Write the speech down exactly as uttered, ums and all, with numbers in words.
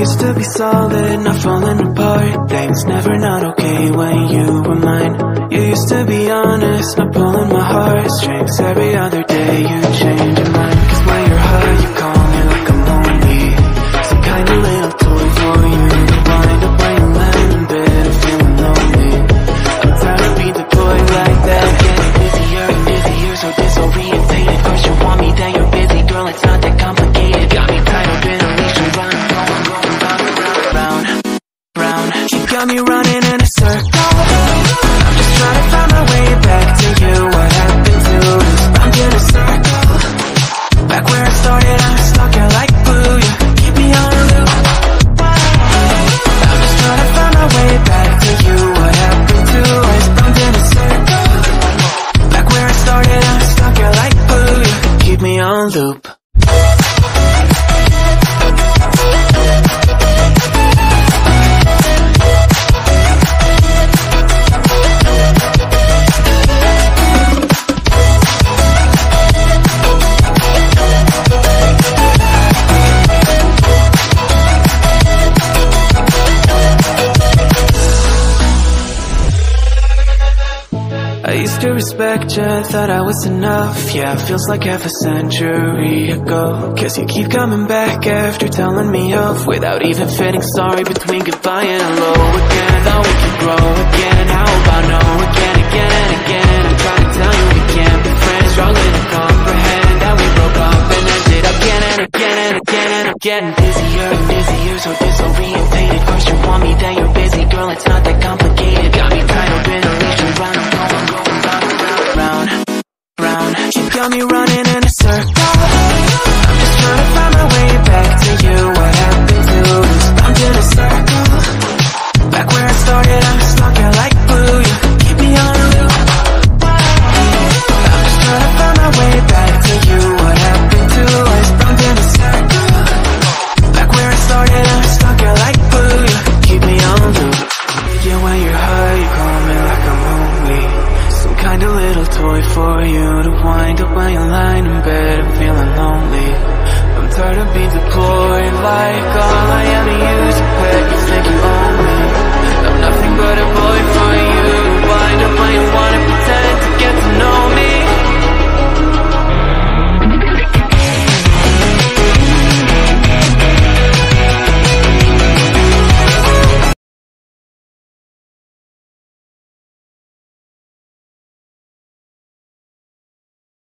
used to be solid, not falling apart. Things never not okay when you were mine. You used to be honest, not pulling my heartstrings. Every other day you change your mind. Cause when you're high you call me like I'm lonely. Some kind of little toy for you to wind up when you land in bed and feeling lonely. I'm tired of being the boy like that, getting busier and busier, so disorientated. First you want me, then you're busy. Girl, it's not that complicated. Got me tied up in a leash and run, going, going round and round, round, round. You got me running in a circle. I'm just trying to find my way back to you. What happened to us? I'm in a circle. Back where I started, I'm stuck here like glue. You keep me on a loop. I'm just trying to find my way back to you. What happened to us? I'm in a circle. Back where I started, I'm stuck here like glue. You keep me on loop. I used to respect you, thought I was enough. Yeah, it feels like half a century ago. Guess you keep coming back after telling me off, without even feeling sorry between goodbye and hello again. Thought we could grow again, how about no again, again and again. I'm trying to tell you we can't be friends, struggling to comprehend that we broke up and ended again and again and again. And I'm getting busier and busier, so disorientated. First you want me, then you're busy. Girl, it's not that complicated. Got me tied up in a leash and run, I'm going, going round, round. You got me running in a circle. I'm just trying to find my way back to you. What happened to us? I'm in a circle. Back where I started, I'm stuck here like glue. You keep me on a loop. I'm just trying to find my way back to you. What happened to us? I'm in a circle. Back where I started, I'm stuck here like glue. You keep me on a loop. Yeah, when you're high, you call me like I'm lonely. Some kind of little toy for you to wind up when you're lying in bed and feeling lonely. I'm tired of being deployed like all I am to you is a pet. You think you own me. I'm nothing but a boy for you. Wind up when you wanna